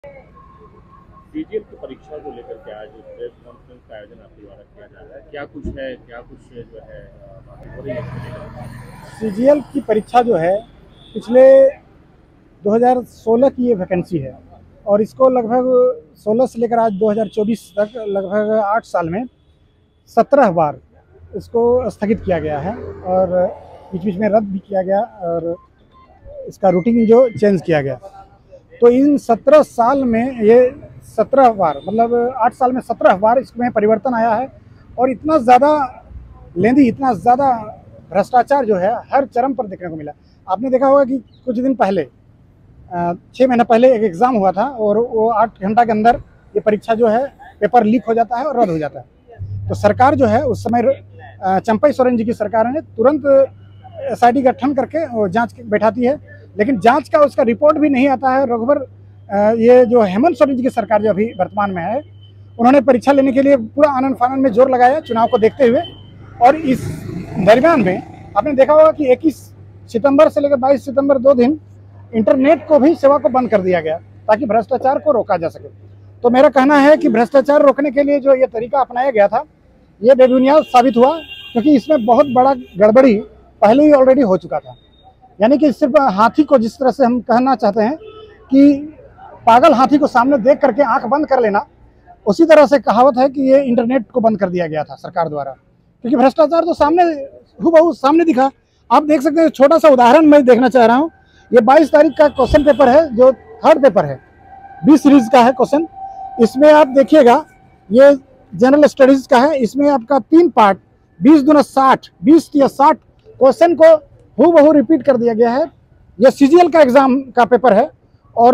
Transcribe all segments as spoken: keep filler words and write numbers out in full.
CGL की परीक्षा को लेकर के आज प्रेस कॉन्फ्रेंस का आयोजन आपके द्वारा किया जा रहा है, क्या कुछ है, क्या कुछ जो है बातें हो रही है? सीजीएल की परीक्षा जो है पिछले दो हज़ार सोलह की ये वैकेंसी है और इसको लगभग सोलह से लेकर आज दो हज़ार चौबीस तक लगभग आठ साल में सत्रह बार इसको स्थगित किया गया है और बीच बीच में रद्द भी किया गया और इसका रूटीन जो चेंज किया गया। तो इन सत्रह साल में ये सत्रह बार मतलब आठ साल में सत्रह बार इसमें परिवर्तन आया है और इतना ज़्यादा लेंदी इतना ज़्यादा भ्रष्टाचार जो है हर चरम पर देखने को मिला। आपने देखा होगा कि कुछ दिन पहले छः महीना पहले एक एग्ज़ाम हुआ था और वो आठ घंटा के अंदर ये परीक्षा जो है पेपर लीक हो जाता है और रद्द हो जाता है। तो सरकार जो है उस समय चंपई सोरेन जी की सरकार ने तुरंत एस आई टी गठन करके जांच बैठाती है, लेकिन जांच का उसका रिपोर्ट भी नहीं आता है। रघुवर ये जो हेमंत सोरेन जी की सरकार जो अभी वर्तमान में है, उन्होंने परीक्षा लेने के लिए पूरा आनन फानन में जोर लगाया चुनाव को देखते हुए। और इस दरमियान में आपने देखा होगा कि इक्कीस सितंबर से लेकर बाईस सितंबर दो दिन इंटरनेट को भी सेवा को बंद कर दिया गया ताकि भ्रष्टाचार को रोका जा सके। तो मेरा कहना है कि भ्रष्टाचार रोकने के लिए जो ये तरीका अपनाया गया था ये बेबुनियाद साबित हुआ, क्योंकि इसमें बहुत बड़ा गड़बड़ी पहले ही ऑलरेडी हो चुका था। यानी कि सिर्फ हाथी को जिस तरह से हम कहना चाहते हैं कि पागल हाथी को सामने देख करके आंख बंद कर लेना, उसी तरह से कहावत है कि ये इंटरनेट को बंद कर दिया गया था सरकार द्वारा, क्योंकि भ्रष्टाचार तो सामने हूबहू सामने दिखा। आप देख सकते हैं, छोटा सा उदाहरण मैं देखना चाह रहा हूँ। ये बाईस तारीख का क्वेश्चन पेपर है जो थर्ड पेपर है, बी सीरीज का है क्वेश्चन। इसमें आप देखिएगा ये जनरल स्टडीज का है, इसमें आपका तीन पार्ट बीस दूना साठ बीस या साठ क्वेश्चन को हूबहू रिपीट कर दिया गया है। ये सीजीएल का एग्जाम का पेपर है और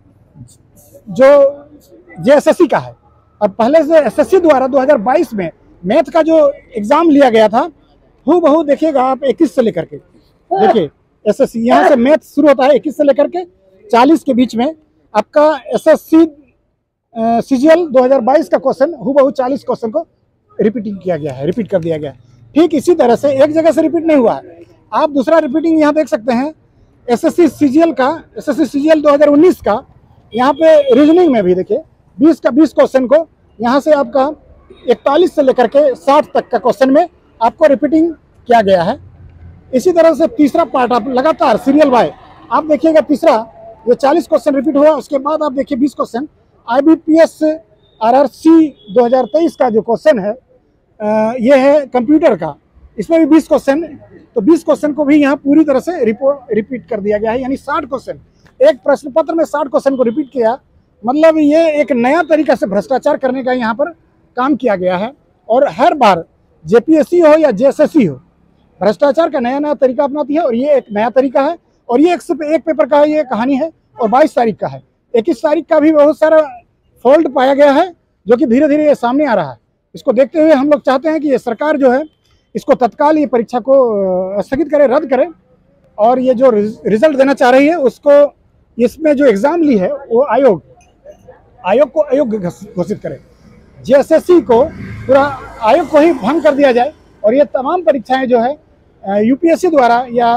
जो जेएसएससी का है। अब पहले से एसएससी द्वारा दो हज़ार बाईस में मैथ का जो एग्जाम लिया गया था हूबहू देखिएगा आप इक्कीस से लेकर के देखिए एसएससी यहाँ से मैथ शुरू होता है इक्कीस से लेकर के चालीस के बीच में आपका एसएससी सीजीएल दो हज़ार बाईस का क्वेश्चन हूबहू चालीस क्वेश्चन को रिपीटिंग किया गया है, रिपीट कर दिया गया है। ठीक इसी तरह से एक जगह से रिपीट नहीं हुआ है। आप दूसरा रिपीटिंग यहाँ देख सकते हैं एसएससी सीजीएल का, एसएससी सीजीएल दो हज़ार उन्नीस का। यहाँ पे रीजनिंग में भी देखिए बीस का बीस क्वेश्चन को यहाँ से आपका इकतालीस से लेकर के साठ तक का क्वेश्चन में आपको रिपीटिंग किया गया है। इसी तरह से तीसरा पार्ट आप लगातार सीरियल बाय आप देखिएगा, तीसरा ये चालीस क्वेश्चन रिपीट हुआ, उसके बाद आप देखिए बीस क्वेश्चन आईबीपीएस आरआरसी दो हज़ार तेईस का जो क्वेश्चन है ये है कंप्यूटर का, इसमें भी बीस क्वेश्चन। तो बीस क्वेश्चन को भी यहाँ पूरी तरह से रिपोर्ट रिपीट कर दिया गया है, यानी साठ क्वेश्चन एक प्रश्न पत्र में साठ क्वेश्चन को रिपीट किया। मतलब ये एक नया तरीका से भ्रष्टाचार करने का यहाँ पर काम किया गया है। और हर बार जेपीएससी हो या जेएसएससी हो भ्रष्टाचार का नया नया तरीका अपनाती है और ये एक नया तरीका है। और ये एक सिर्फ एक पेपर का ये कहानी है और बाईस तारीख का है, इक्कीस तारीख का भी बहुत सारा फॉल्ट पाया गया है जो कि धीरे धीरे ये सामने आ रहा है। इसको देखते हुए हम लोग चाहते हैं कि ये सरकार जो है इसको तत्काल ये परीक्षा को स्थगित करे, रद्द करे और ये जो रिजल्ट देना चाह रही है उसको इसमें जो एग्ज़ाम ली है वो आयोग आयोग को अयोग्य घोषित करे। जेएसएससी को पूरा आयोग को ही भंग कर दिया जाए और ये तमाम परीक्षाएं जो है यूपीएससी द्वारा या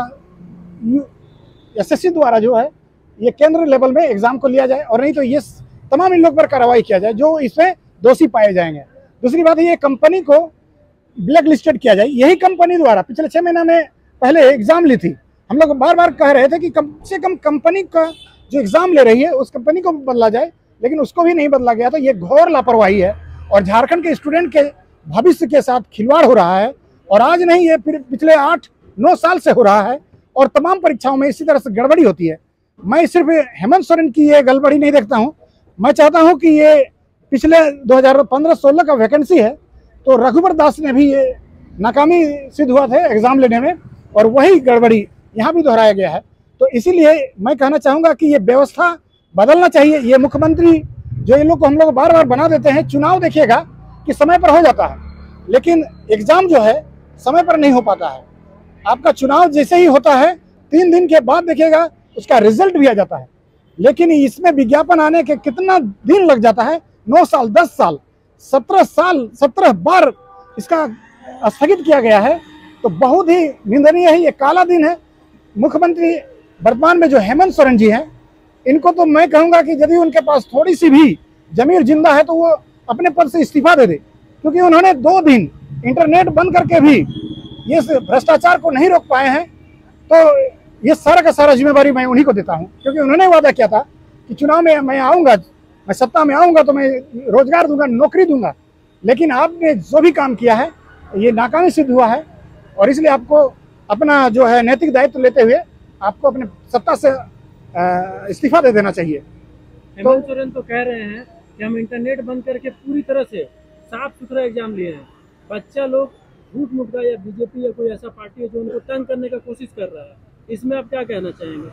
एसएससी द्वारा जो है ये केंद्र लेवल में एग्ज़ाम को लिया जाए, और नहीं तो ये तमाम इन लोग पर कार्रवाई किया जाए जो इसमें दोषी पाए जाएंगे। दूसरी बात है ये कंपनी को ब्लैक लिस्टेड किया जाए। यही कंपनी द्वारा पिछले छः महीना में पहले एग्ज़ाम ली थी। हम लोग बार बार कह रहे थे कि कम से कम कंपनी का जो एग्ज़ाम ले रही है उस कंपनी को बदला जाए, लेकिन उसको भी नहीं बदला गया। तो ये घोर लापरवाही है और झारखंड के स्टूडेंट के भविष्य के साथ खिलवाड़ हो रहा है। और आज नहीं, ये फिर पिछले आठ नौ साल से हो रहा है और तमाम परीक्षाओं में इसी तरह से गड़बड़ी होती है। मैं सिर्फ हेमंत सोरेन की ये गड़बड़ी नहीं देखता हूँ, मैं चाहता हूँ कि ये पिछले दो हज़ार पंद्रह सोलह का वैकेंसी है तो रघुवर दास ने भी ये नाकामी सिद्ध हुआ थे एग्ज़ाम लेने में और वही गड़बड़ी यहाँ भी दोहराया गया है। तो इसीलिए मैं कहना चाहूँगा कि ये व्यवस्था बदलना चाहिए। ये मुख्यमंत्री जो इन लोग को हम लोग बार बार बना देते हैं, चुनाव देखिएगा कि समय पर हो जाता है लेकिन एग्ज़ाम जो है समय पर नहीं हो पाता है। आपका चुनाव जैसे ही होता है तीन दिन के बाद देखिएगा उसका रिजल्ट भी आ जाता है, लेकिन इसमें विज्ञापन आने के कितना दिन लग जाता है, नौ साल दस साल सत्रह साल सत्रह बार इसका स्थगित किया गया है। तो बहुत ही निंदनीय है, ये काला दिन है। मुख्यमंत्री वर्तमान में जो हेमंत सोरेन जी हैं इनको तो मैं कहूँगा कि यदि उनके पास थोड़ी सी भी जमीर जिंदा है तो वो अपने पद से इस्तीफा दे दे, क्योंकि उन्होंने दो दिन इंटरनेट बंद करके भी ये भ्रष्टाचार को नहीं रोक पाए हैं। तो ये सारा का सारा जिम्मेवारी मैं उन्हीं को देता हूँ, क्योंकि उन्होंने वादा किया था कि चुनाव में मैं आऊँगा, मैं सत्ता में आऊँगा तो मैं रोजगार दूंगा, नौकरी दूंगा। लेकिन आपने जो भी काम किया है ये नाकामी सिद्ध हुआ है, और इसलिए आपको अपना जो है नैतिक दायित्व लेते हुए आपको अपने सत्ता से इस्तीफा दे देना चाहिए। हेमंत सोरेन तो कह रहे हैं कि हम इंटरनेट बंद करके पूरी तरह से साफ सुथरा एग्जाम लिए हैं। बच्चा लोग झूठ मूठ का या बीजेपी या कोई ऐसा पार्टी है जो उनको तंग करने का कोशिश कर रहा है, इसमें आप क्या कहना चाहेंगे?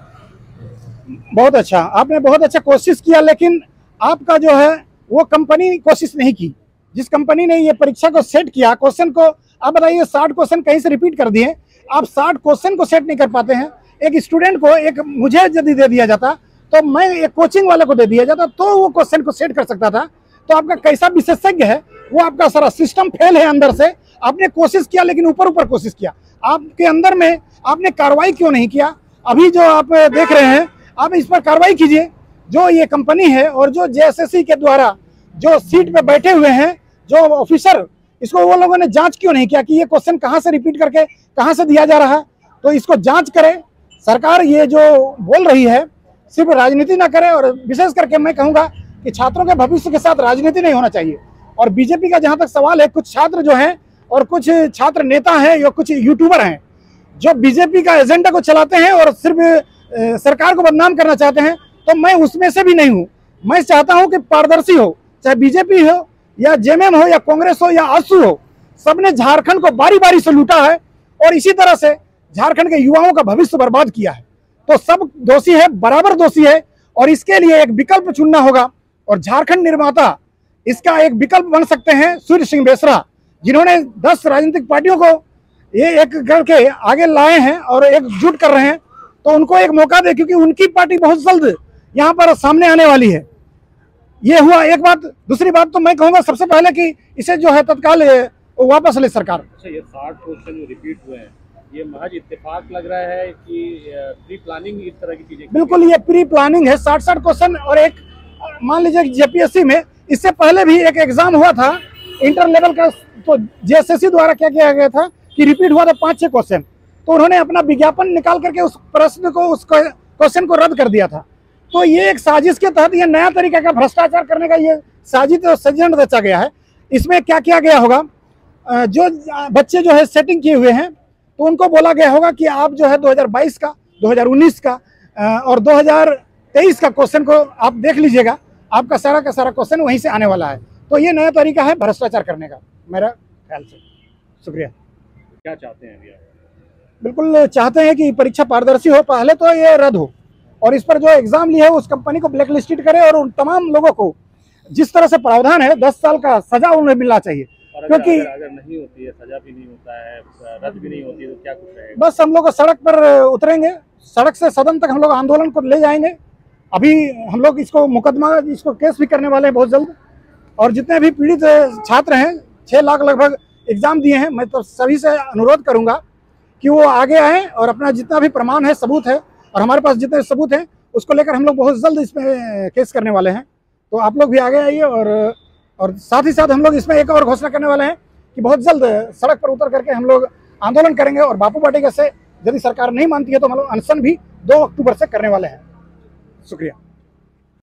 बहुत अच्छा, आपने बहुत अच्छा कोशिश किया, लेकिन आपका जो है वो कंपनी कोशिश नहीं की। जिस कंपनी ने ये परीक्षा को सेट किया, क्वेश्चन को आप बताइए साठ क्वेश्चन कहीं से रिपीट कर दिए, आप साठ क्वेश्चन को सेट नहीं कर पाते हैं। एक स्टूडेंट को, एक मुझे यदि दे दिया जाता तो मैं एक कोचिंग वाले को दे दिया जाता तो वो क्वेश्चन को सेट कर सकता था। तो आपका कैसा विशेषज्ञ है, वो आपका सारा सिस्टम फेल है अंदर से। आपने कोशिश किया लेकिन ऊपर ऊपर कोशिश किया, आपके अंदर में आपने कार्रवाई क्यों नहीं किया? अभी जो आप देख रहे हैं, आप इस पर कार्रवाई कीजिए। जो ये कंपनी है और जो जेएसएससी के द्वारा जो सीट पे बैठे हुए हैं जो ऑफिसर, इसको वो लोगों ने जांच क्यों नहीं किया कि ये क्वेश्चन कहाँ से रिपीट करके कहाँ से दिया जा रहा है? तो इसको जांच करे सरकार। ये जो बोल रही है सिर्फ राजनीति ना करे, और विशेष करके मैं कहूँगा कि छात्रों के भविष्य के साथ राजनीति नहीं होना चाहिए। और बीजेपी का जहाँ तक सवाल है, कुछ छात्र जो हैं और कुछ छात्र नेता हैं या कुछ यूट्यूबर हैं जो बीजेपी का एजेंडा को चलाते हैं और सिर्फ सरकार को बदनाम करना चाहते हैं, तो मैं उसमें से भी नहीं हूँ। मैं चाहता हूँ कि पारदर्शी हो, चाहे बीजेपी हो या जेएमएम हो या कांग्रेस हो या आजसू हो, सबने झारखंड को बारी बारी से लूटा है और इसी तरह से झारखंड के युवाओं का भविष्य बर्बाद किया है। तो सब दोषी है, बराबर दोषी है, और इसके लिए एक विकल्प चुनना होगा। और झारखंड निर्माता इसका एक विकल्प बन सकते हैं सूर्य सिंह बेसरा, जिन्होंने दस राजनीतिक पार्टियों को ये एक करके आगे लाए हैं और एकजुट कर रहे हैं। तो उनको एक मौका दे, क्योंकि उनकी पार्टी बहुत जल्द यहाँ पर सामने आने वाली है। ये हुआ एक बात। दूसरी बात तो मैं कहूँगा सबसे पहले कि इसे जो है तत्काल वापस ले सरकार। अच्छा, ये साठ क्वेश्चन जो रिपीट हुए हैं, ये महज इत्तेफाक लग रहा है कि प्री प्लानिंग इस तरह की चीजें? बिल्कुल, ये प्री प्लानिंग है। साठ साठ क्वेश्चन, और एक मान लीजिए जेपीएससी में इससे पहले भी एक एग्जाम हुआ था इंटर लेवल का, तो जेएसएससी द्वारा क्या किया गया था कि रिपीट हुआ था पाँच छः क्वेश्चन, तो उन्होंने अपना विज्ञापन निकाल करके उस प्रश्न को, उस क्वेश्चन को रद्द कर दिया था। तो ये एक साजिश के तहत ये नया तरीका का भ्रष्टाचार करने का ये साजिश और षड्यंत्र रचा गया है। इसमें क्या किया गया होगा, जो बच्चे जो है सेटिंग किए हुए हैं तो उनको बोला गया होगा कि आप जो है दो हज़ार बाईस का, दो हज़ार उन्नीस का और दो हज़ार तेईस का क्वेश्चन को आप देख लीजिएगा, आपका सारा का सारा क्वेश्चन वहीं से आने वाला है। तो ये नया तरीका है भ्रष्टाचार करने का, मेरा ख्याल से। शुक्रिया। क्या चाहते हैं अभी आप? बिल्कुल चाहते हैं कि परीक्षा पारदर्शी हो, पहले तो ये रद्द हो, और इस पर जो एग्जाम लिया है उस कंपनी को ब्लैक लिस्टेड करे, और उन तमाम लोगों को जिस तरह से प्रावधान है दस साल का सजा उन्हें मिलना चाहिए। क्योंकि अगर, अगर नहीं होती है, सजा भी नहीं होता है, रद्द भी नहीं होती है, तो क्या कुछ रहेगा? बस हम लोग सड़क पर उतरेंगे, सड़क से सदन तक हम लोग आंदोलन को ले जाएंगे। अभी हम लोग इसको मुकदमा, इसको केस भी करने वाले हैं बहुत जल्द। और जितने भी पीड़ित छात्र हैं, छः लाख लगभग एग्जाम दिए हैं, मैं तो सभी से अनुरोध करूंगा कि वो आगे आएँ और अपना जितना भी प्रमाण है, सबूत है, और हमारे पास जितने सबूत हैं उसको लेकर हम लोग बहुत जल्द इसमें केस करने वाले हैं। तो आप लोग भी आगे आइए, और और साथ ही साथ हम लोग इसमें एक और घोषणा करने वाले हैं कि बहुत जल्द सड़क पर उतर करके हम लोग आंदोलन करेंगे, और बापू वाटिका से यदि सरकार नहीं मानती है तो हम लोग अनशन भी दो अक्टूबर से करने वाले हैं। शुक्रिया।